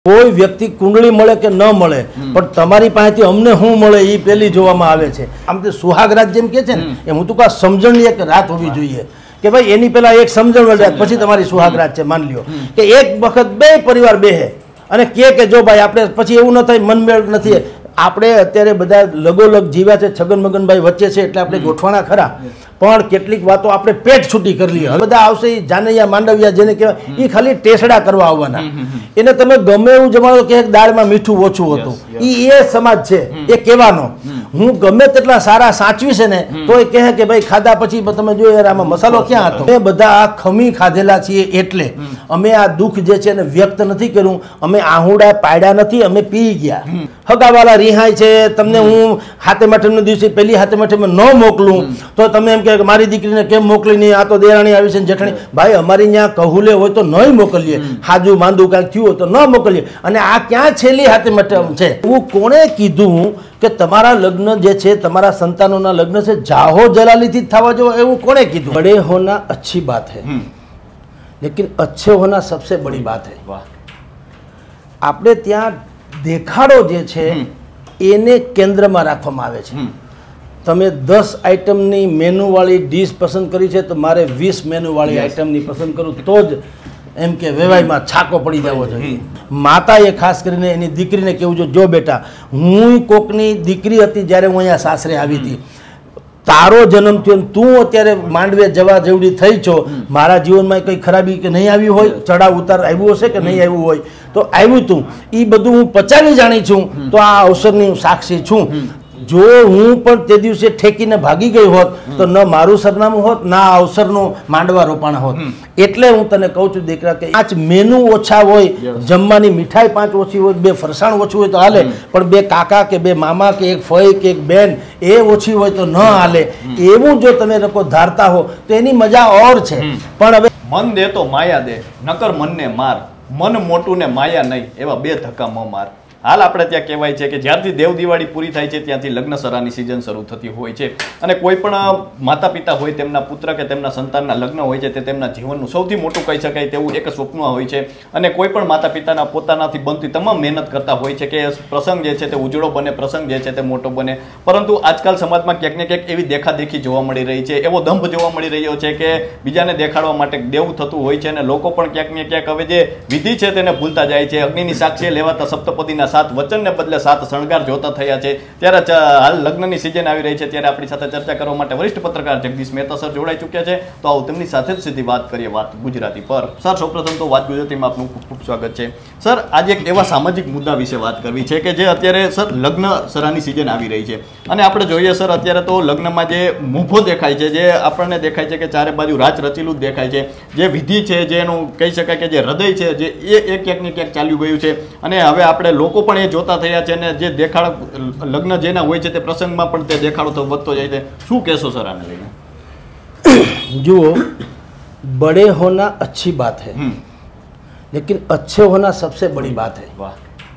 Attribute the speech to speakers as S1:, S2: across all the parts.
S1: કોઈ વ્યક્તિ કુંડળી મળે કે ન મળે પણ તમારી પાસેથી અમને શું મળે એ પેલી જોવામાં આવે છે. આમ તો સુહાગરાત જેમ કે છે ને એમ હું તો કહું સમજણની એક રાત હોવી જોઈએ કે ભાઈ એની પેલા એક સમજણ રાત પછી તમારી સુહાગરાત છે. માન લ્યો કે એક વખત બે પરિવાર બેહે અને કે જો ભાઈ આપણે પછી એવું ન થાય મનમેળ નથી. આપણે અત્યારે બધા લગોલગ જીવ્યા છે, છગન મગનભાઈ વચ્ચે છે એટલે આપણે ગોઠવાના ખરા, પણ કેટલીક વાતો આપણે પેટ છૂટી કરી લઈએ. હવે બધા આવશે જાનૈયા માંડવિયા જેને કહેવાય એ ખાલી ટેસડા કરવા આવવાના. એને તમે ગમે એવું જમાડો કે દાળમાં મીઠું ઓછું હતું, એ સમાજ છે એ કહેવાનો. હું ગમે તેટલા સારા સાચવી છે ને તો એ કહે કે ભાઈ ખાધા પછી તમે જો યાર આમાં મસાલો ક્યાં હતો. અમે બધા આ ખમી ખાધેલા છીએ એટલે અમે આ દુઃખ જે છે એને વ્યક્ત નથી કર્યું. અમે આહુડા પાડ્યા નથી, અમે પી ગયા. હગાવાલા રિહાય છે, તમને હું હાથે માઠમના દિવસે પહેલી હાથે માઠમમાં ન મોકલું તો તમે એમ કે મારી દીકરીને કેમ મોકલી નહીં, આ તો દેરાણી આવી છે ને જેઠાણી. ભાઈ અમારી ત્યાં કહુલે હોય તો નહીં મોકલીએ, હાજુ માંદું કાંઈક થયું હોય તો ન મોકલીએ. અને આ ક્યાં છેલ્લી હાથે માઠમ છે? હું કોણે કીધું કે તમારા લગ્ન જે છે તમારા સંતાનોના લગ્ન છે જાહો જલાલીથી થવા જો? એવું કોણે કીધું? બડે હોના अच्छी बात है लेकिन अच्छे होना सबसे बड़ी बात है. આપણે ત્યાં દેખાડો જે છે એને કેન્દ્રમાં રાખવામાં આવે છે. તમે 10 આઈટમની મેનુવાળી ડીશ પસંદ કરી છે તો મારે 20 મેનુવાળી આઈટમની પસંદ કરું તો જ એમ કે વેવાઈમાં છાકો પડી જવો જોઈએ. માતાએ ખાસ કરીને એની દીકરીને કહેવું જોઈએ, જો બેટા હું કોકની દીકરી હતી જ્યારે હું અહીંયા સાસરે આવી હતી, તારો જન્મ થયો તું અત્યારે માંડવે જવા જેવડી થઈ છો, મારા જીવનમાં કંઈ ખરાબી કે નહીં આવી હોય, ચડાવ ઉતાર આવ્યું હશે કે નહીં આવ્યું હોય તો આવ્યું તું, એ બધું હું પચાવી જાણી છું તો આ અવસરની સાક્ષી છું. જો હું પણ તે દિવસે ઠેકીને ભાગી ગઈ હોત તો ન મારું સરનામું હોત ના અવસરનું માંડવા રોપાણ હોત. એટલે હું તને કહું છું દીકરા કે 5 મેનુ ઓછા હોય, જમવાની મીઠાઈ 5 ઓછી હોય, 2 ફરસાણ ઓછું હોય તો હાલે, પણ 2 કાકા કે 2 મામા કે 1 ફઈ કે 1 બેન એ ઓછી હોય તો ન હાલે. એવું જો તમે લોકો ધારતા હો તો એની મજા ઓર છે. પણ હવે
S2: મન દે તો માયા દે, નકર મનને માર, મન મોટું ને માયા નહીં, એવા 2 ધક્કા માર. હાલ આપણે ત્યાં કહેવાય છે કે જ્યારથી દેવ દિવાળી પૂરી થાય છે ત્યાંથી લગ્ન સરાની સિઝન શરૂ થતી હોય છે. અને કોઈ પણ માતા પિતા હોય તેમના પુત્ર કે તેમના સંતાનના લગ્ન હોય છે તે તેમના જીવનનું સૌથી મોટું કહી શકાય તેવું એક સ્વપ્ન હોય છે. અને કોઈ પણ માતા પિતાના પોતાનાથી બનતી તમામ મહેનત કરતા હોય છે કે પ્રસંગ જે છે તે ઉજળો બને, પ્રસંગ જે છે તે મોટો બને. પરંતુ આજકાલ સમાજમાં ક્યાંક ને ક્યાંક એવી દેખાદેખી જોવા મળી રહી છે, એવો દંભ જોવા મળી રહ્યો છે કે બીજાને દેખાડવા માટે દેવું થતું હોય છે. અને લોકો પણ ક્યાંક ને ક્યાંક હવે જે વિધિ છે તેને ભૂલતા જાય છે. અગ્નિની સાક્ષીએ લેવાતા સપ્તપદીના 7 વચનને બદલે 7 શણગાર જોતા થયા છે. ત્યારે હાલ લગ્નની સિઝન આવી રહી છે ત્યારે આપણી સાથે ચર્ચા કરવા માટે વરિષ્ઠ પત્રકાર જગદીશ મહેતા સર જોડાઈ ચૂક્યા છે. તો આવો તેમની સાથે જ સીધી વાત કરીએ વાત ગુજરાતી પર. સર સૌપ્રથમ તો વાત ગુજરાતીમાં આપનું ખૂબ ખૂબ સ્વાગત છે. સર આજે એક એવા સામાજિક મુદ્દા વિશે વાત કરવી છે કે જે અત્યારે સર લગ્ન સરાની સિઝન આવી રહી છે અને આપણે જોઈએ સર અત્યારે તો લગ્નમાં જે મોભો દેખાય છે, જે આપણને દેખાય છે કે ચારે બાજુ રાજ રચેલું જ દેખાય છે, જે વિધિ છે, જે એનું કહી શકાય કે જે હૃદય છે જે એ ક્યાંક ને ક્યાંક ચાલ્યું ગયું છે. અને હવે આપણે લોકો પણ એ જોતા થયા છે અને જે દેખાડો લગ્ન જેના હોય છે તે પ્રસંગમાં પણ તે દેખાડો તો વધતો જાય છે. શું કહેશો સર આને લઈને?
S1: જુઓ, बड़े होना अच्छी बात है लेकिन अच्छे होना सबसे बड़ी बात है.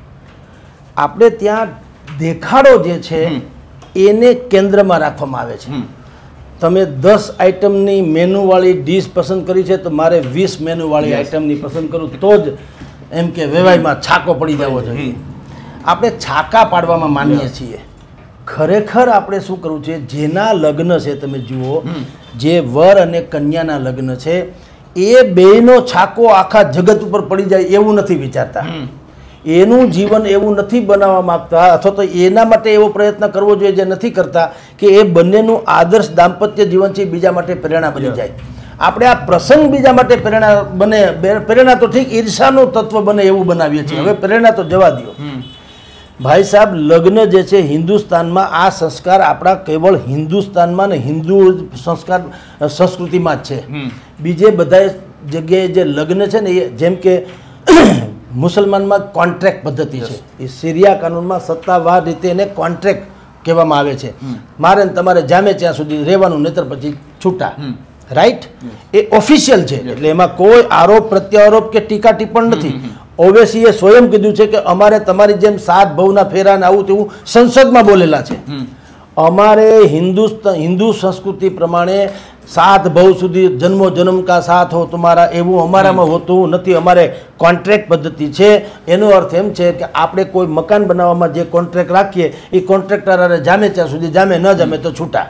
S1: આપણે ત્યાં દેખાડો જે છે એને કેન્દ્રમાં રાખવામાં આવે છે. તમે 10 આઈટમની મેનુવાળી ડીશ પસંદ કરી છે તો મારે 20 મેનુવાળી આઈટમની પસંદ કરું તો જ એમ કે વેવાઈમાં છાકો પડી જવો જોઈએ. આપણે છાકા પાડવામાં માનીએ છીએ. ખરેખર આપણે શું કરવું છે, જેના લગ્ન છે તમે જુઓ, જે વર અને કન્યાના લગ્ન છે એ બેયનો છાકો આખા જગત ઉપર પડી જાય એવું નથી વિચારતા. એનું જીવન એવું નથી બનાવવા માંગતા અથવા તો એના માટે એવો પ્રયત્ન કરવો જોઈએ જે નથી કરતા કે એ બંનેનું આદર્શ દાંપત્ય જીવન છે બીજા માટે પ્રેરણા બની જાય. આપણે આ પ્રસંગ બીજા માટે પ્રેરણા બને, પ્રેરણા તો ઠીક ઈર્ષાનું તત્વ બને એવું બનાવીએ છીએ. હવે પ્રેરણા તો જવા દો ભાઈ સાહેબ. લગ્ન જે છે હિન્દુસ્તાનમાં આ સંસ્કાર આપણા કેવળ હિન્દુસ્તાનમાં ને હિન્દુ સંસ્કાર સંસ્કૃતિમાં જ છે. બીજે બધા જગ્યાએ જે લગ્ન છે ને એ જેમ કે મુસલમાનમાં કોન્ટ્રાક્ટ પદ્ધતિ છે, એ સિરિયા કાનૂનમાં સત્તાવાર રીતે એને કોન્ટ્રાક્ટ કહેવામાં આવે છે. મારે તમારે જામે ત્યાં સુધી રહેવાનું, નહીતર પછી છૂટા. રાઈટ? એ ઓફિશિયલ છે એટલે એમાં કોઈ આરોપ પ્રત્યારોપ કે ટીકા ટિપ્પણ નથી. ઓવેસીએ સ્વયં કીધું છે કે અમારે તમારી જેમ 7 ભવના ફેરા ને આવું તેવું સંસદમાં બોલેલા છે. અમારે હિન્દુ સંસ્કૃતિ પ્રમાણે साथ भव સુધી જન્મો જન્મ કા સાથ હો તમારા એવું અમારામાં હોતું નથી. અમારે કોન્ટ્રાક્ટ પદ્ધતિ છે. એનો અર્થ એમ છે કે આપણે કોઈ મકાન બનાવવામાં જે કોન્ટ્રાક્ટ રાખીએ એ કોન્ટ્રાક્ટર જામે ત્યાં સુધી જામે, ન જામે તો છૂટા.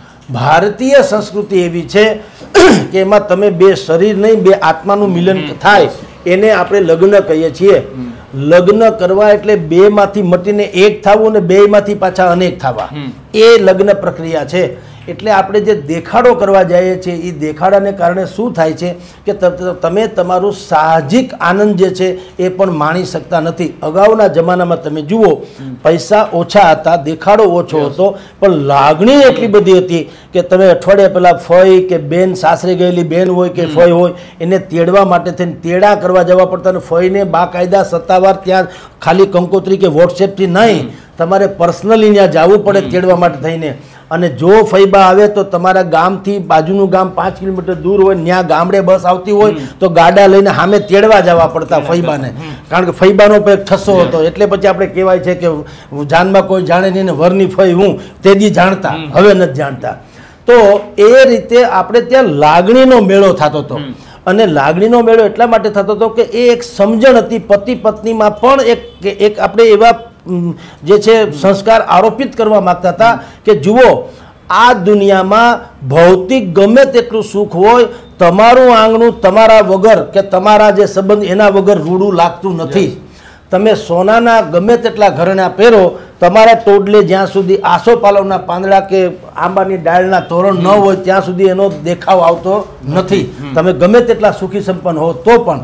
S1: ભારતીય સંસ્કૃતિ એવી છે કે એમાં તમે બે શરીર નહીં, બે આત્માનું મિલન થાય એને આપણે લગ્ન કહીએ છીએ. લગ્ન કરવા એટલે બે માંથી મટીને એક થવું ને બે માંથી પાછા અનેક થવા, એ લગ્ન પ્રક્રિયા છે. એટલે આપણે જે દેખાડો કરવા જઈએ છીએ એ દેખાડાને કારણે શું થાય છે કે તમે તમારું સાહજિક આનંદ જે છે એ પણ માણી શકતા નથી. અગાઉના જમાનામાં તમે જુઓ, પૈસા ઓછા હતા, દેખાડો ઓછો હતો, પણ લાગણી એટલી બધી હતી કે તમે અઠવાડિયા પહેલાં ફઈ કે બેન, સાસરે ગયેલી બેન હોય કે ફઈ હોય, એને તેડવા માટે થઈને તેડા કરવા જવા પડતા. અને ફઈને બાકાયદા સત્તાવાર ત્યાં ખાલી કંકોત્રી કે વોટ્સએપથી નહીં, તમારે પર્સનલી ત્યાં જવું પડે તેડવા માટે થઈને. અને જો ફઈબા આવે તો તમારા ગામથી બાજુનું ગામ 5 કિલોમીટર દૂર હોય, ત્યાં ગામડે બસ આવતી હોય તો ગાડા લઈને સામે તેડવા જવા પડતા ફઈબાને, કારણ કે ફઈબાનો પણ એક ઠસ્સો હતો. એટલે પછી આપણે કહેવાય છે કે જાનમાં કોઈ જાણે નહીં ને વરની ફઈ હું તેદી જાણતા, હવે નથી જાણતા. તો એ રીતે આપણે ત્યાં લાગણીનો મેળો થતો હતો. અને લાગણીનો મેળો એટલા માટે થતો હતો કે એ એક સમજણ હતી પતિ પત્નીમાં, પણ એક આપણે એવા જે છે સંસ્કાર આરોપિત કરવા માંગતા હતા કે જુઓ, આ દુનિયામાં ભૌતિક ગમે તેટલું સુખ હોય, તમારું આંગણું તમારા વગર કે તમારા જે સંબંધ એના વગર રૂડું લાગતું નથી. તમે સોનાના ગમે તેટલા ઘરેણા પહેરો, તમારા ટોડલે જ્યાં સુધી આસોપાલવના પાંદડા કે આંબાની ડાળના તોરણ ન હોય ત્યાં સુધી એનો દેખાવ આવતો નથી. તમે ગમે તેટલા સુખી સંપન્ન હો તો પણ.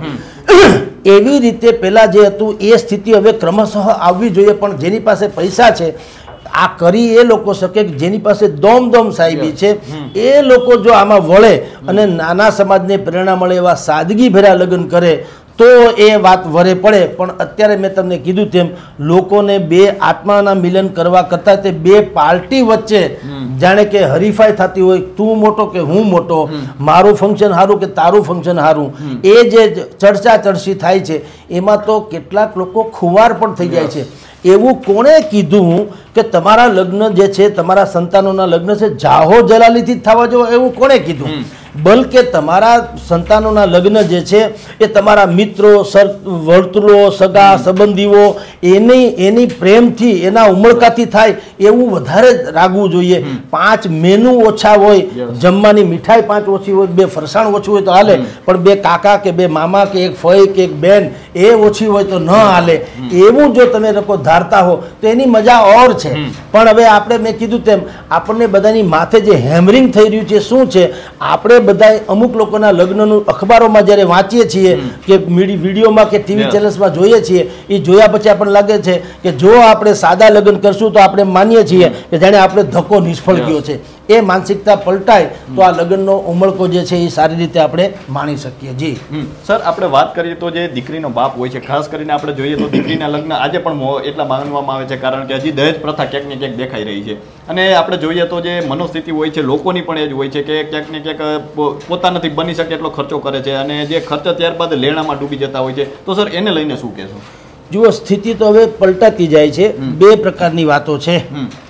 S1: એવી રીતે પહેલા જે હતું એ સ્થિતિ હવે ક્રમશઃ આવવી જોઈએ. પણ જેની પાસે પૈસા છે, આ કરી એ લોકો શકે કે જેની પાસે દોમ સાહેબી છે, એ લોકો જો આમાં વળે અને નાના સમાજને પ્રેરણા મળે એવા સાદગી ભર્યા લગ્ન કરે તો એ વાત વરે પડે. પણ અત્યારે મેં તમને કીધું તેમ લોકોને બે આત્માના મિલન કરવા કરતાં તે બે પાર્ટી વચ્ચે જાણે કે હરીફાઈ થતી હોય, તું મોટો કે હું મોટો, મારું ફંક્શન સારું કે તારું ફંક્શન સારું, એ જે ચર્ચા ચર્ચી થાય છે એમાં તો કેટલાક લોકો ખુવાર પણ થઈ જાય છે. એવું કોણે કીધું કે તમારા લગ્ન જે છે, તમારા સંતાનોના લગ્ન છે જાહો જલાલીથી જ થવા જો, એવું કોણે કીધું? બલકે તમારા સંતાનોના લગ્ન જે છે એ તમારા મિત્રો, વર્તુળો, સગા સંબંધીઓ એની પ્રેમથી, એના ઉમળકાથી થાય એવું વધારે રાખવું જોઈએ. 5 મેનુ ઓછા હોય, જમવાની મીઠાઈ 5 ઓછી હોય, 2 ફરસાણ ઓછું હોય તો હાલે, પણ 2 કાકા કે 2 મામા કે 1 ફઈ કે 1 બેન એ ઓછી હોય તો ન હાલે. એવું જો તમે લોકો ધારતા હો તો એની મજા ઓર છે. પણ હવે આપણે, મેં કીધું તેમ, આપણને બધાની માથે જે હેમરિંગ થઈ રહ્યું છે શું છે, આપણે બધા અમુક લોકોના લગ્નનું અખબારોમાં જ્યારે વાંચીએ છીએ કે વિડીયોમાં કે ટીવી ચેનલ્સમાં જોઈએ છીએ, એ જોયા પછી આપણને લાગે છે કે જો આપણે સાદા લગ્ન કરશું તો આપણે માનીએ છીએ કે જાણે આપણે ધક્કો નિષ્ફળ ગયો છે. એ માનસિકતા પલટાય તો આ લગ્નનો ઉમળકો જે છે એ સારી રીતે આપણે માણી શકીએ. જી
S2: સર, આપણે વાત કરીએ તો જે દીકરીનો બાપ હોય છે, ખાસ કરીને આપણે જોઈએ તો દીકરીના લગ્ન આજે પણ એટલા માનવામાં આવે છે કારણ કે હજી દહેજ પ્રથા ક્યાંક ને ક્યાંક દેખાઈ રહી છે. અને આપણે જોઈએ તો જે મનોસ્થિતિ હોય છે લોકોની પણ એ જ હોય છે કે ક્યાંક ને ક્યાંક પોતાનાથી બની શકે એટલો ખર્ચો કરે છે, અને જે ખર્ચ ત્યારબાદ લેણામાં ડૂબી જતા હોય છે. તો સર, એને લઈને શું કહેશો?
S1: જુઓ, સ્થિતિ તો હવે પલટાતી જાય છે. 2 પ્રકારની વાતો છે.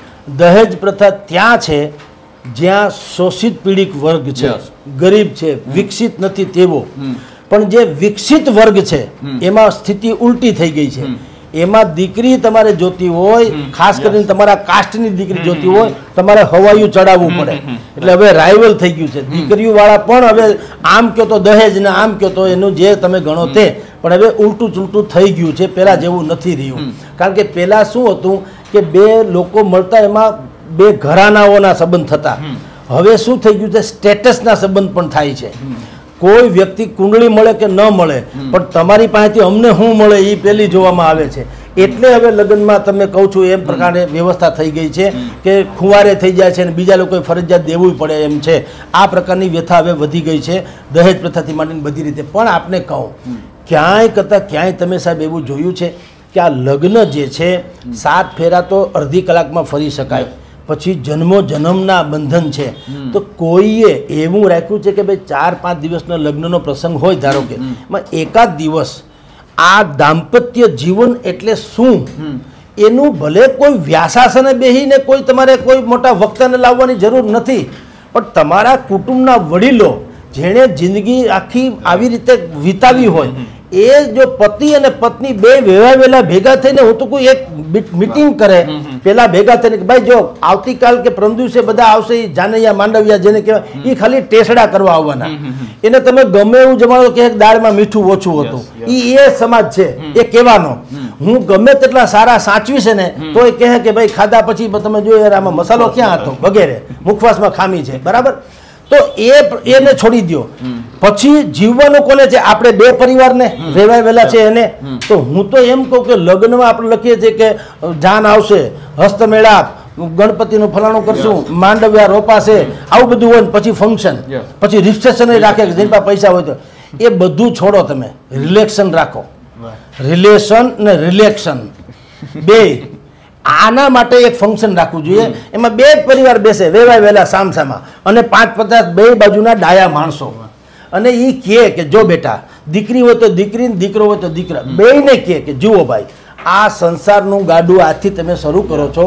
S1: દહેજ પ્રથા ત્યાં છે જ્યાં શોષિત પીડિત વર્ગ છે, ગરીબ છે, વિકસિત નથી તેવો. પણ જે વિકસિત વર્ગ છે એમાં સ્થિતિ ઉલટી થઈ ગઈ છે. એમાં દીકરી તમારે જોતી હોય, ખાસ કરીને તમારા કાસ્ટની દીકરી જોતી હોય, તમારે હવાયું ચડાવવું પડે. એટલે હવે રાઇવલ થઈ ગયું છે. દીકરીઓ વાળા પણ હવે આમ કહો તો દહેજ ને આમ કહો તો એનું જે તમે ગણો તે, પણ હવે ઉલટું ચૂલટું થઈ ગયું છે. પહેલા જેવું નથી રહ્યું. કારણ કે પહેલા શું હતું કે 2 લોકો મળતા એમાં 2 ઘરાનાઓના સંબંધ થતા. હવે શું થઈ ગયું છે, સ્ટેટસના સંબંધ પણ થાય છે. કોઈ વ્યક્તિ કુંડળી મળે કે ન મળે, પણ તમારી પાસેથી અમને શું મળે એ પેલી જોવામાં આવે છે. એટલે હવે લગ્નમાં તમે કહું છું એમ પ્રકારે વ્યવસ્થા થઈ ગઈ છે કે ખુવારે થઈ જાય છે અને બીજા લોકોએ ફરજિયાત દેવું પડે એમ છે. આ પ્રકારની વ્યથા હવે વધી ગઈ છે દહેજ પ્રથાથી માંડીને બધી રીતે. પણ આપને કહું, ક્યાંય કરતાં ક્યાંય તમે સાહેબ એવું જોયું છે કે આ લગ્ન જે છે 7 ફેરા તો અડધી કલાકમાં ફરી શકાય, પછી જન્મો જન્મના બંધન છે. તો કોઈએ એવું રાખ્યું છે કે ભાઈ 4-5 દિવસના લગ્નનો પ્રસંગ હોય, ધારો કે એમાં એકાદ દિવસ આ દાંપત્ય જીવન એટલે શું એનું ભલે કોઈ વ્યાસાસને બેહીને કોઈ તમારે કોઈ મોટા વક્તાને લાવવાની જરૂર નથી, પણ તમારા કુટુંબના વડીલો જેણે જિંદગી આખી આવી રીતે વિતાવી હોય એ જો પતિ અને પત્ની બે વેલા ભેગા થઈને હું તો કોઈ એક મીટિંગ કરે પેલા ભેગા થઈને કે ભાઈ જો આવતીકાલ કે પરમ દિવસે બધા આવશે એ જાનૈયા માંડવિયા જેને કહેવાય એ ખાલી ટેસડા કરવા આવવાના એને તમે ગમે એવું જમાડો કે દાળમાં મીઠું ઓછું હતું એ સમાજ છે એ કહેવાનો હું ગમે તેટલા સારા સાચવી છે ને તો એ કહે કે ભાઈ ખાધા પછી તમે જો યાર આમાં મસાલો ક્યાં હતો વગેરે મુખવાસમાં ખામી છે બરાબર તો એને છોડી દો પછી જીવવાનું કોને છે આપણે બે પરિવારને વેલા છે એને તો હું તો એમ કહું કે લગ્નમાં આપણે લખીએ છીએ કે જાન આવશે હસ્તમેળાપ ગણપતિનું ફલાણું કરશું માંડવ્યા રોપાશે આવું બધું હોય પછી ફંક્શન પછી રિસેપ્શન રાખે જેની પાસે પૈસા હોય તો એ બધું છોડો તમે રિલેક્શન રાખો રિલેશન ને રિલેક્શન બે આના માટે એક ફંક્શન રાખવું જોઈએ એમાં બે જ પરિવાર બેસે વેલા સામસામા અને 5-50 બે બાજુના ડાયા માણસો અને એ કહે કે જો બેટા દીકરી હોય તો દીકરી દીકરો હોય તો દીકરા બેયને કહે કે જુઓ ભાઈ આ સંસારનું ગાડું આજથી તમે શરૂ કરો છો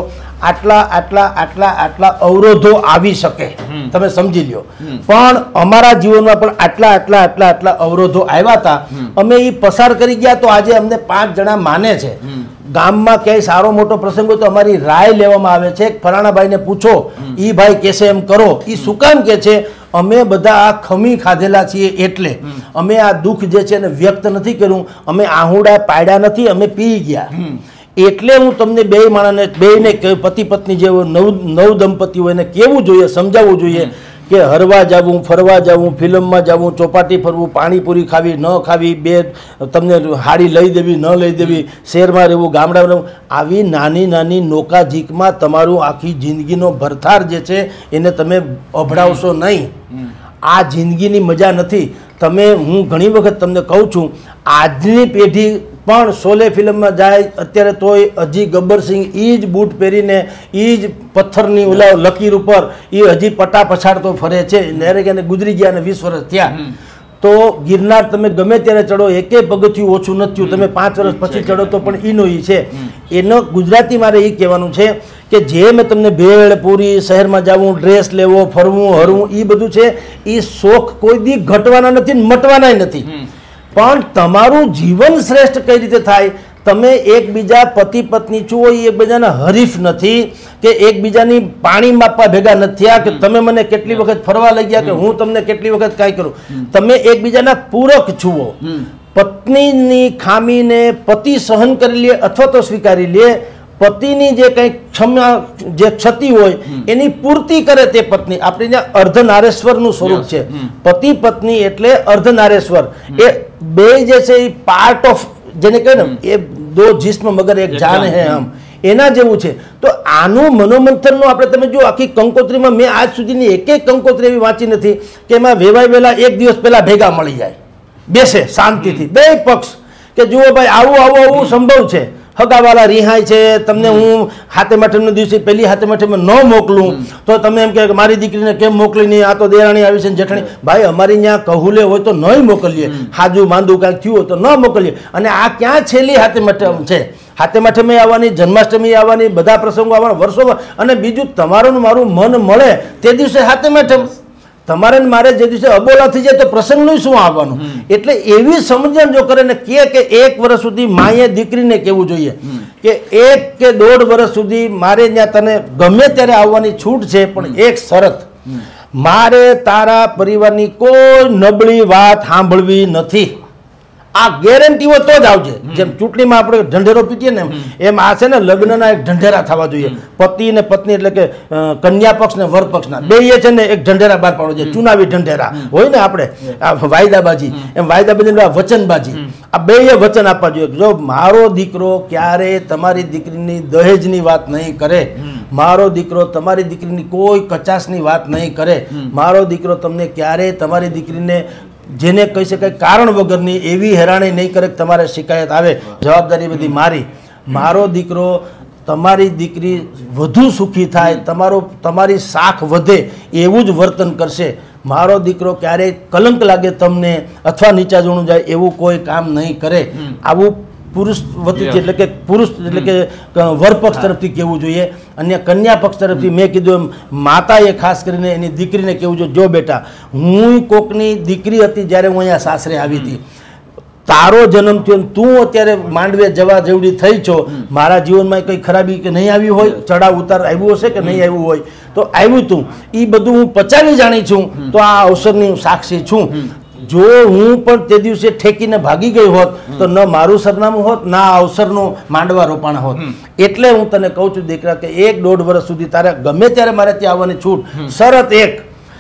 S1: આટલા અવરોધો આવી શકે તમે સમજી લ્યો પણ અમારા જીવનમાં પણ આટલા અવરોધો આવ્યા હતા અમે એ પસાર કરી ગયા તો આજે અમને 5 જણા માને છે ગામમાં ક્યાંય સારો મોટો પ્રસંગ હોય તો અમારી રાય લેવામાં આવે છે ફલાણાભાઈને પૂછો ઈ ભાઈ કહેશે એમ કરો ઈ શું કામ કે છે અમે બધા આ ખમી ખાધેલા છીએ એટલે અમે આ દુઃખ જે છે એને વ્યક્ત નથી કર્યું અમે આહુડા પાડ્યા નથી અમે પી ગયા એટલે હું તમને બે માણસને બેને પતિ પત્ની જેવો નવ દંપતી હોય એને કેવું જોઈએ સમજાવવું જોઈએ કે હરવા જવું ફરવા જવું ફિલ્મમાં જવું ચોપાટી ફરવું પાણીપુરી ખાવી ન ખાવી બે તમને હાડી લઈ દેવી ન લઈ દેવી શહેરમાં રહેવું ગામડામાં રહેવું આવી નાની નોકાઝીકમાં તમારું આખી જિંદગીનો ભરથાર જે છે એને તમે અભડાવશો નહીં આ જિંદગીની મજા નથી તમે હું ઘણી વખત તમને કહું છું આજની પેઢી પણ શોલે ફિલ્મમાં જાય અત્યારે તોય હજી ગબ્બરસિંહ એ જ બૂટ પહેરીને એ જ પથ્થરની ઓલા લકીર ઉપર એ હજી પટા પછાડતો ફરે છે નેરે કે ગુજરી ગયા અને 20 વર્ષ થયા તો ગિરનાર તમે ગમે ત્યારે ચડો એકે પગથિયું ઓછું નથી તમે 5 વર્ષ પછી ચડો તો પણ ઈનો ઈ છે એનો ગુજરાતી મારે એ કહેવાનું છે કે જે મેં તમને ભેળ પૂરી શહેરમાં જવું ડ્રેસ લેવો ફરવું હરવું એ બધું છે એ શોખ કોઈ દી ઘટવાના નથી ને મટવાના નથી પણ તમારું જીવન શ્રેષ્ઠ કઈ રીતે થાય તમે એકબીજા પતિ પત્ની છો એ એકબીજાના હરીફ નથી કે એકબીજાની પાણી માપવા ભેગા નથી થયા કે તમે મને કેટલી વખત ફરવા લઈ ગયા કે હું તમને કેટલી વખત કાંઈ કરું તમે એકબીજાના પૂરક છુઓ પત્નીની ખામીને પતિ સહન કરી લે અથવા તો સ્વીકારી લે પતિની જે કંઈ જે ક્ષતિ હોય એની પૂર્તિ કરે તે પત્ની આપણે ત્યાં અર્ધનારેશ્વરનું સ્વરૂપ છે પતિ પત્ની એટલે અર્ધનારેશ્વર એ બે જે છે એ પાર્ટ ઓફ જેને કહે ને એ દો જિસ્મ મગર એક જાન હે હમ એના જેવું છે તો આનું મનોમંથનનું આપણે તમે જો આખી કંકોત્રીમાં મેં આજ સુધીની એક કંકોત્રી એવી વાંચી નથી કે એમાં વેલા એક દિવસ પહેલા ભેગા મળી જાય બેસે શાંતિથી બે પક્ષ કે જુઓ ભાઈ આવું સંભવ છે હગાવાલા રિહાય છે તમને હું હાથે માઠમના દિવસે પહેલી હાથે માઠમમાં ન મોકલું તો તમે એમ કે મારી દીકરીને કેમ મોકલી નહીં આ તો દેરાણી આવી છે ને જેઠાણી ભાઈ અમારી ત્યાં કહુલે હોય તો નહીં મોકલીએ હાજુ માંદું કાંઈક થયું હોય તો ન મોકલીએ અને આ ક્યાં છેલ્લી હાથે માઠમ છે હાથે માઠમે આવવાની જન્માષ્ટમી આવવાની બધા પ્રસંગો આવવાના વર્ષોમાં અને બીજું તમારું મારું મન મળે તે દિવસે હાથે માઠમ તમારે મારે જે દિવસે અબોલા થઈ જાય તો પ્રસંગનું શું આવવાનું એટલે એવી સમજણ જો કરે ને કે 1 વર્ષ સુધી માએ દીકરીને કહેવું જોઈએ કે 1 કે 1.5 વર્ષ સુધી મારે ત્યાં તને ગમે ત્યારે આવવાની છૂટ છે પણ એક શરત મારે તારા પરિવારની કોઈ નબળી વાત સાંભળવી નથી આ ગેરંટી હોય તો જ આવજે જેમ ચૂંટણીમાં આપણે ઢંઢેરો પીટીએ ને એમ આ છે ને લગ્નના એક ઢંઢેરા થવા જોઈએ પતિ ને પત્ની એટલે કે કન્યા પક્ષ ને વર પક્ષના બે છે ને એક ઢંઢેરા બહાર પાડવો જોઈએ ચુનાવી ઢંઢેરા હોય ને આપણે આ વાયદાબાજી એમ વાયદાબાજી વચનબાજી આ બે વચન આપવા જોઈએ જો મારો દીકરો ક્યારે તમારી દીકરીની દહેજની વાત નહીં કરે મારો દીકરો તમારી દીકરીની કોઈ કચાશની વાત નહીં કરે મારો દીકરો તમને ક્યારે તમારી દીકરીને જેને કહી શકાય કારણ વગરની એવી હેરાણી નહીં કરે તમારે શિકાયત આવે જવાબદારી બધી મારો દીકરો તમારી દીકરી વધુ સુખી થાય તમારી શાખ વધે એવું જ વર્તન કરશે મારો દીકરો ક્યારેય કલંક લાગે તમને અથવા નીચા જણું જાય એવું કોઈ કામ નહીં કરે આવું પુરુષ વતીથી એટલે કે પુરુષ એટલે કે વર પક્ષ તરફથી કહેવું જોઈએ, અને કન્યા પક્ષ તરફથી મેં કીધું એમ માતાએ ખાસ કરીને એની દીકરીને કહેવું જોઈએ, જો બેટા હું કોકની દીકરી હતી જ્યારે હું અહીંયા સાસરે આવી હતી, તારો જન્મ થયો તું અત્યારે માંડવે જવા જેવડી થઈ છો, મારા જીવનમાં કંઈ ખરાબી કે નહીં આવી હોય, ચડાવ ઉતાર આવ્યો હશે કે નહીં આવ્યું હોય તો આવ્યું તું, એ બધું હું પચાવી જાણી છું, તો આ અવસરની સાક્ષી છું. જો હું પણ તે દિવસે ઠેકીને ભાગી ગઈ હોત તો ન મારું સરનામું હોત ના અવસરનું માંડવા રોપાણ હોત. એટલે હું તને કહું છું દીકરા કે 1-1.5 વર્ષ સુધી તારે ગમે ત્યારે મારે ત્યાં આવવાની છૂટ, શરત એક,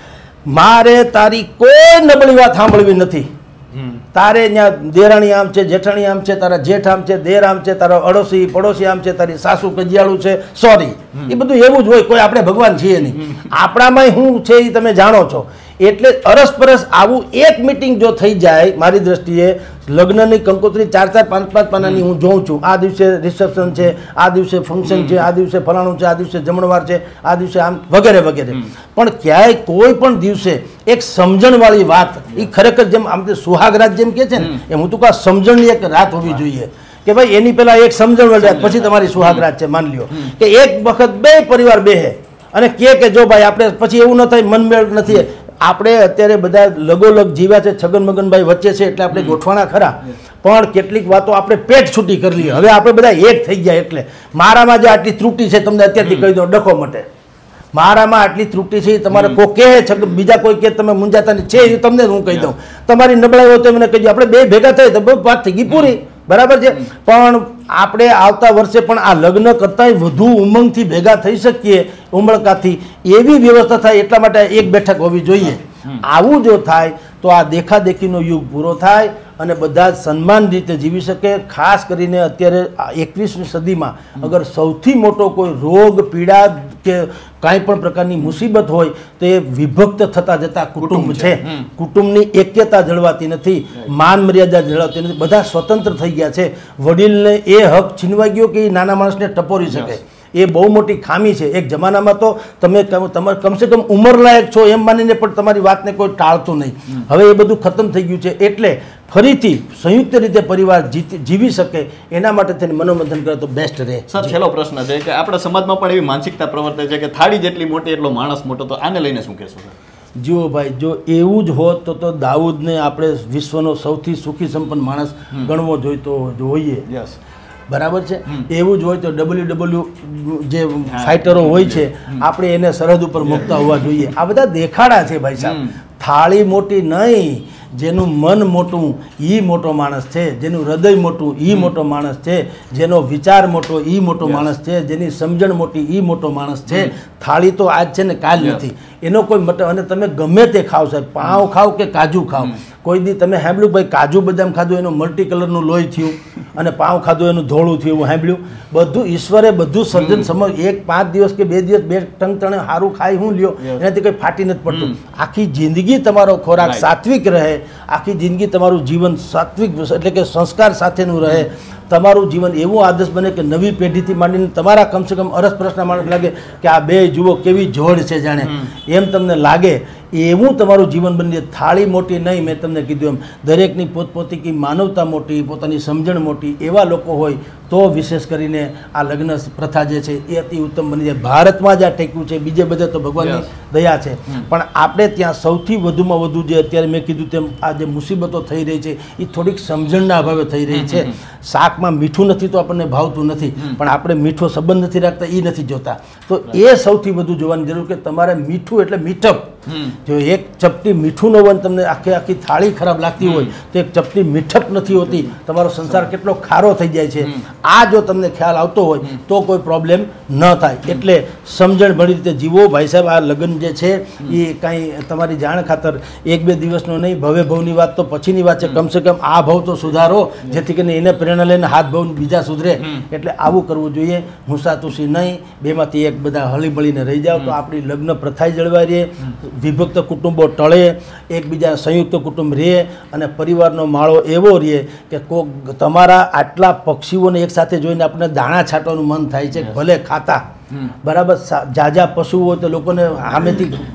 S1: મારે તારી કોઈ નબળી વાત સાંભળવી નથી. તારે ત્યાં દેરાણી આમ છે, જેઠાણી આમ છે, તારા જેઠ આમ છે, દેર આમ છે, તારો અડોશી પડોશી આમ છે, તારી સાસુ કજિયાળું છે, સોરી, એ બધું એવું જ હોય. કોઈ આપણે ભગવાન છીએ નહીં, આપણામાં શું છે એ તમે જાણો છો. એટલે અરસપરસ આવું એક મીટિંગ જો થઈ જાય, મારી દ્રષ્ટિએ લગ્નની કંકોત્રી 4-4, 5-5 પાનાની હું જોઉં છું. આ દિવસે રિસેપ્શન છે, આ દિવસે ફંક્શન છે, આ દિવસે ફલાણું છે, આ દિવસે જમણવાર છે, આ દિવસે આમ વગેરે વગેરે, પણ ક્યાંય કોઈ પણ દિવસે એક સમજણવાળી વાત, એ ખરેખર જેમ આમ સુહાગરાત જેમ કે છે ને એમ હું તો કહું સમજણની એક રાત હોવી જોઈએ કે ભાઈ એની પહેલા એક સમજણવાળી રાત, પછી તમારી સુહાગરાત છે. માન લ્યો કે એક વખત બે પરિવાર બેહે અને કે જો ભાઈ આપણે પછી એવું ન થાય, મનમેળ નથી, આપણે અત્યારે બધા લગોલગ જીવ્યા છે, છગન મગનભાઈ વચ્ચે છે એટલે આપણે ગોઠવાના ખરા, પણ કેટલીક વાતો આપણે પેટ છૂટી કરી લઈએ. હવે આપણે બધા એક થઈ ગયા એટલે મારામાં જે આટલી ત્રુટી છે તમને અત્યારથી કહી દો, ડખો મટે. મારામાં આટલી ત્રુટી છે તમારે કોઈ કહે, બીજા કોઈ કે તમે મુંજાતાની છે એ તમને હું કહી દઉં. તમારી નબળાઈ હોય તો મને કહી દો, આપણે બે ભેગા થાય તો વાત થઈ ગઈ પૂરી, બરાબર છે. પણ આપણે આવતા વર્ષે પણ આ લગ્ન કરતાંય વધુ ઉમંગથી ભેગા થઈ શકીએ, ઉમળકાથી, એવી વ્યવસ્થા થાય એટલા માટે એક બેઠક હોવી જોઈએ. આવું જો થાય તો આ દેખાદેખીનો યુગ પૂરો થાય અને બધા જ સન્માન રીતે જીવી શકે. ખાસ કરીને અત્યારે 21મી સદીમાં અગર સૌથી મોટો કોઈ રોગ પીડા કે કાંઈ પણ પ્રકારની મુસીબત હોય તો એ વિભક્ત થતા જતા કુટુંબ છે. કુટુંબની એક્યતા જળવાતી નથી, માન મર્યાદા જળવાતી નથી, બધા સ્વતંત્ર થઈ ગયા છે. વડીલને એ હક છીનવાઈ ગયો કે એ નાના માણસને ટપોરી શકે, એ બહુ મોટી ખામી છે. એક જમાનામાં તો તમે તમારે કમસે કમ ઉંમરલાયક છો એમ માનીને પણ તમારી વાતને કોઈ ટાળતું નહીં. હવે એ બધું ખતમ થઈ ગયું છે. એટલે ફરીથી સંયુક્ત રીતે પરિવાર જીવી શકે એના માટે થઈને મનોમંથન કરે તો બેસ્ટ રહે.
S2: સર, છેલ્લો પ્રશ્ન છે કે આપણા સમાજમાં પણ એવી માનસિકતા પ્રવર્તે છે કે થાળી જેટલી મોટી એટલો માણસ મોટો, તો આને લઈને શું કહેશો?
S1: જુઓ ભાઈ, જો એવું જ હોત તો દાઉદને આપણે વિશ્વનો સૌથી સુખી સંપન્ન માણસ ગણવો જોઈતો હોઈએ.
S2: યસ,
S1: બરાબર છે. એવું જ હોય તો WWE જે ફાઇટરો હોય છે આપણે એને સરહદ ઉપર મૂકતા હોવા જોઈએ. આ બધા દેખાડા છે ભાઈ સાહેબ. થાળી મોટી નહીં, જેનું મન મોટું એ મોટો માણસ છે, જેનું હૃદય મોટું એ મોટો માણસ છે, જેનો વિચાર મોટો એ મોટો માણસ છે, જેની સમજણ મોટી એ મોટો માણસ છે. થાળી તો આજ છે ને કાલ નથી, એનો કોઈ મતલબ. અને તમે ગમે તે ખાવ સાહેબ, પાઉં ખાવ કે કાજુ ખાવ, કોઈ દી તમે સાંભળ્યું ભાઈ કાજુ બદામ ખાધું એનું મલ્ટી કલરનું લોહી થયું અને પાઉં ખાધું એનું ધોળું થયું, એવું સાંભળ્યું? બધું ઈશ્વરે બધું સર્જન સમજ, એક 5 દિવસ કે 2 દિવસ 2 ટંગ તણે સારું ખાઈ હું લ્યો, એનાથી કંઈ ફાટી નથી પડતું. આખી જિંદગી તમારો ખોરાક સાત્વિક રહે, આખી જિંદગી તમારું જીવન સાત્વિક એટલે કે સંસ્કાર સાથેનું રહે, તમારું જીવન એવું આદર્શ બને કે નવી પેઢીથી માંડીને તમારા કમસે કમ અરસપરસના માણસ લાગે કે આ બે જુઓ કેવી જોડ છે, જાણે એમ તમને લાગે એવું તમારું જીવન બની જાય. થાળી મોટી નહીં, મેં તમને કીધું એમ દરેકની પોતપોતાની માનવતા મોટી, પોતાની સમજણ મોટી, એવા લોકો હોય તો વિશેષ કરીને આ લગ્ન પ્રથા જે છે એ અતિ ઉત્તમ બની જાય. ભારતમાં જ આ ટેક્યું છે, બીજે બધે તો ભગવાનની દયા છે, પણ આપણે ત્યાં સૌથી વધુમાં વધુ જે અત્યારે મેં કીધું તેમ આ જે મુસીબતો થઈ રહી છે એ થોડીક સમજણના અભાવે થઈ રહી છે. શાકમાં મીઠું નથી તો આપણને ભાવતું નથી, પણ આપણે મીઠો સંબંધ નથી રાખતા એ નથી જોતા. તો એ સૌથી વધુ જોવાની જરૂર કે તમારે મીઠું એટલે મીઠપ. જો એક ચપટી મીઠું ન હોય તમને આખી થાળી ખરાબ લાગતી હોય તો એક ચપટી મીઠપ નથી હોતી, તમારો સંસાર કેટલો ખારો થઈ જાય છે. આ જો તમને ખ્યાલ આવતો હોય તો કોઈ પ્રોબ્લેમ ન થાય. એટલે સમજણ ભરી રીતે જીવો ભાઈ સાહેબ. આ લગ્ન જે છે એ કાંઈ તમારી જાણ ખાતર 1-2 દિવસનો નહીં, ભવે ભવની વાત તો પછીની વાત છે. કમસે કમ આ ભવ તો સુધારો, જેથી કરીને એને પ્રેરણા લઈને હાથ ભવ બીજા સુધરે. એટલે આવું કરવું જોઈએ, હુંસાતુસી નહીં, બેમાંથી એક બધા હળી મળીને રહી જાવ તો આપણી લગ્ન પ્રથા જળવાઈ રહે, વિભક્ત કુટુંબો ટળે, એકબીજા સંયુક્ત કુટુંબ રહે અને પરિવારનો માળો એવો રહે કે કોક તમારા આટલા પક્ષીઓને એક સાથે જોઈને આપણને દાણા છાંટવાનું મન થાય છે, ભલે ખાતા. બરાબર, જાજા પશુ હોય તો લોકોને સામેથી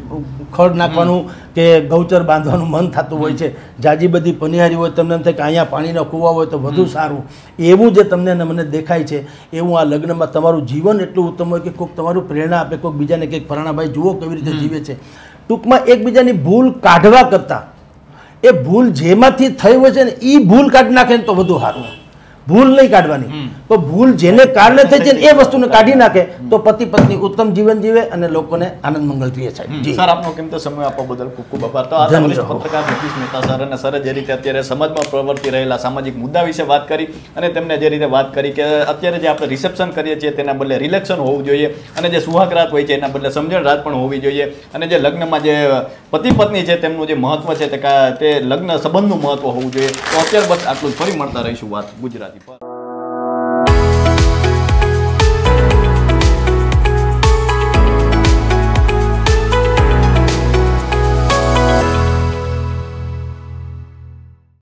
S1: ખડ નાખવાનું કે ગૌચર બાંધવાનું મન થતું હોય છે, જાજી બધી પનિહારી હોય, તમને એમ થાય કે અહીંયા પાણીના કૂવા હોય તો વધુ સારું, એવું જે તમને ને મને દેખાય છે એવું આ લગ્નમાં તમારું જીવન એટલું ઉત્તમ હોય કે કોઈક તમારું પ્રેરણા આપે, કોઈક બીજાને કંઈક ફલાણાભાઈ જુઓ કેવી રીતે જીવે છે. ટૂંકમાં એકબીજાની ભૂલ કાઢવા કરતાં એ ભૂલ જેમાંથી થઈ હોય છે ને એ ભૂલ કાઢી નાખે ને તો વધુ સારું. ભૂલ નહીં કાઢવાની, તો ભૂલ જેને કારણે થઈ છે એ વસ્તુને કાઢી નાખે તો પતિ પત્ની ઉત્તમ જીવન જીવે અને લોકોને આનંદ મંગલ રહે છે.
S2: સર, આપનો કિંમતી સમય આપવા બદલ ખૂબ ખૂબ આભાર. તો આ વરિષ્ઠ પત્રકાર જગદીશ મહેતા સર અને સરે જે રીતે અત્યારે સમાજમાં પ્રવર્તી રહેલા સામાજિક મુદ્દા વિશે વાત કરી અને તેમને જે રીતે વાત કરી કે અત્યારે જે આપણે રિસેપ્શન કરીએ છીએ તેના બદલે રિલેક્શન હોવું જોઈએ અને જે સુહાગ રાત હોય છે એના બદલે સમજણ રાત પણ હોવી જોઈએ અને જે લગ્નમાં જે પતિ પત્ની છે તેમનું જે મહત્વ છે તે લગ્ન સંબંધનું મહત્વ હોવું જોઈએ. તો અત્યારે બસ આટલું જ. ફરી મળતા રહીશું વાત ગુજરાતી પર.